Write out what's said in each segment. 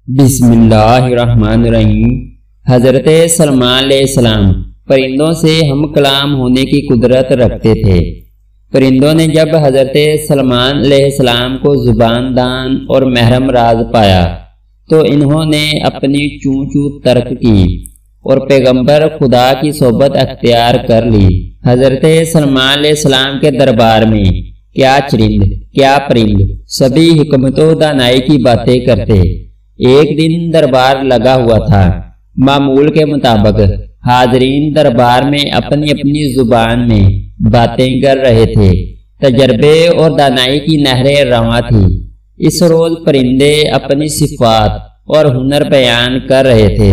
بسم اللہ الرحمن الرحیم۔ حضرت سلمان علیہ السلام پرندوں سے ہم کلام ہونے کی قدرت رکھتے تھے۔ پرندوں نے جب حضرت سلمان علیہ السلام کو زبان دان اور محرم راز پایا تو انہوں نے اپنی چوں چوں ترک کی اور پیغمبر خدا کی صحبت اختیار کر لی۔ حضرت سلمان علیہ السلام کے دربار میں کیا چرند کیا پرند سبھی حکمت و دانائی کی باتیں کرتے۔ ایک دن دربار لگا ہوا تھا۔ معمول کے مطابق حاضرین دربار میں اپنی اپنی زبان میں باتیں کر رہے تھے۔ تجربے اور دانائی کی نہریں رواں تھی۔ اس روز پرندے اپنی صفات اور ہنر بیان کر رہے تھے۔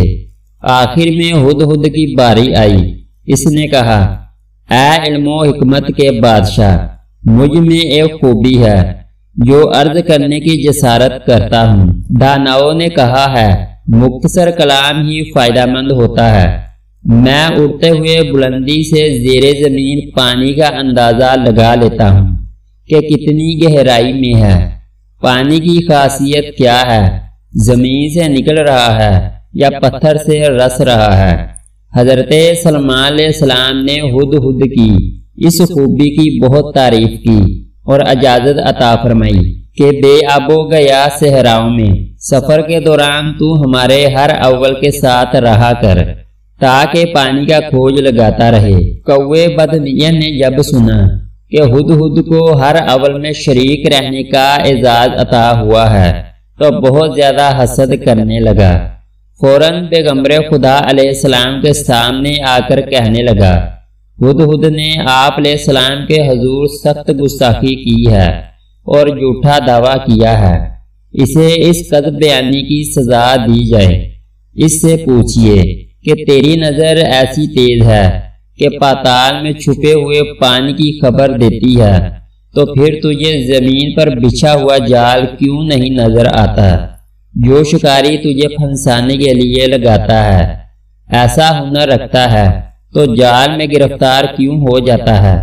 آخر میں ہدہد کی باری آئی۔ اس نے کہا، اے علم و حکمت کے بادشاہ، مجھ میں ایک خوبی ہے جو عرض کرنے کی جسارت کرتا ہوں۔ داناؤں نے کہا ہے، مختصر کلام ہی فائدہ مند ہوتا ہے۔ میں اڑتے ہوئے بلندی سے زیر زمین پانی کا اندازہ لگا لیتا ہوں کہ کتنی گہرائی میں ہے۔ پانی کی خاصیت کیا ہے؟ زمین سے نکل رہا ہے یا پتھر سے رس رہا ہے؟ حضرت سلمان علیہ السلام نے ہدہد کی اس خوبی کی بہت تعریف کی اور اجازت عطا فرمائی کہ بے آب و گیا صحراؤں میں سفر کے دوران تو ہمارے ہر اول کے ساتھ رہا کر تاکہ پانی کا کھوج لگاتا رہے۔ کوے بدنیہ نے جب سنا کہ ہدہد کو ہر اول میں شریک رہنے کا اعزاز عطا ہوا ہے تو بہت زیادہ حسد کرنے لگا۔ فوراً پیغمبر خدا علیہ السلام کے سامنے آ کر کہنے لگا، ہدہد نے آپ علیہ السلام کے حضور سخت گستاخی کی ہے اور جھوٹا دعویٰ کیا ہے۔ اسے اس کذب بیانی کی سزا دی جائے۔ اس سے پوچھئے کہ تیری نظر ایسی تیز ہے کہ پاتال میں چھپے ہوئے پانی کی خبر دیتی ہے، تو پھر تجھے زمین پر بچھا ہوا جال کیوں نہیں نظر آتا جو شکاری تجھے پھنسانے کے لیے لگاتا ہے؟ ایسا ہنر رکھتا ہے تو جال میں گرفتار کیوں ہو جاتا ہے؟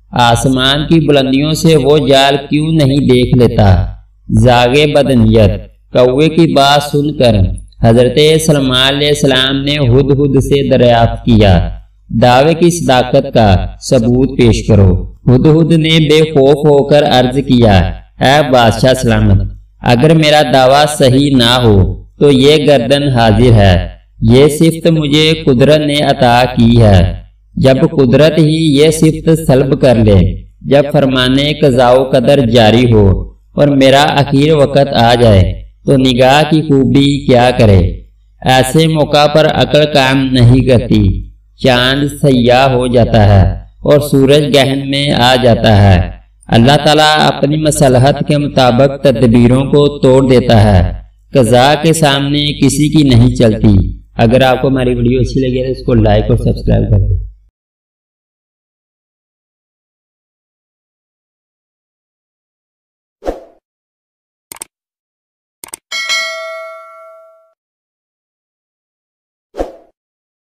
آسمان کی بلندیوں سے وہ جال کیوں نہیں دیکھ لیتا؟ زاغِ بدنیت۔ کوے کی بات سن کر حضرت سلمان علیہ السلام نے ہدہد سے دریافت کیا، دعوے کی صداقت کا ثبوت پیش کرو۔ ہدہد نے بے خوف ہو کر عرض کیا، اے بادشاہ سلامت، اگر میرا دعویٰ صحیح نہ ہو تو یہ گردن حاضر ہے۔ یہ صفت مجھے قدرت نے عطا کی ہے۔ جب قدرت ہی یہ صفت سلب کر لے، جب فرمانے قضاء و قدر جاری ہو اور میرا اخیر وقت آ جائے تو نگاہ کی خوبی کیا کرے؟ ایسے موقع پر عقل کام نہیں کرتی۔ چاند سیاہ ہو جاتا ہے اور سورج گہن میں آ جاتا ہے۔ اللہ تعالیٰ اپنی مصلحت کے مطابق تدبیروں کو توڑ دیتا ہے۔ قضاء کے سامنے کسی کی نہیں چلتی۔ اگر آپ کو ہماری ویڈیو اچھی لگے تو اس کو لائک اور سبسکرائب کر دیں۔